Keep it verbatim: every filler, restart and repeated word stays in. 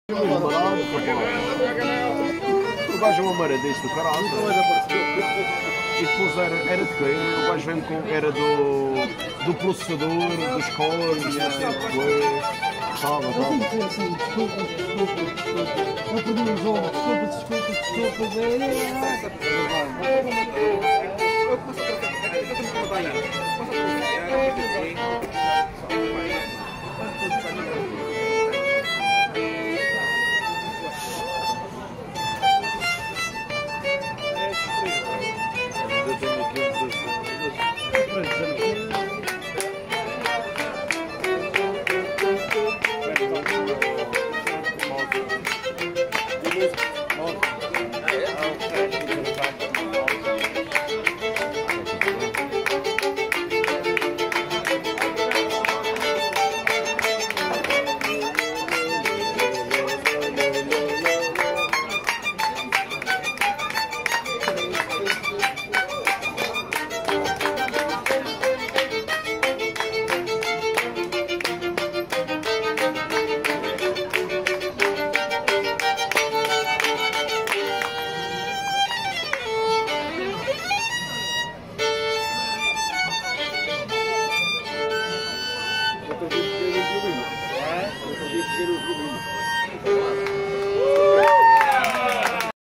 O gajo é uma maradez do caralho. E depois era, era de quem? O gajo vem com. Era do. do processador, dos cores, não sei o que foi. Estava, Eu tenho que dizer assim, desculpa, desculpa, desculpa. Não perdi o jogo, desculpa, desculpa, desculpa. Eu posso trocar, eu estou me trabalhando. Posso trocar,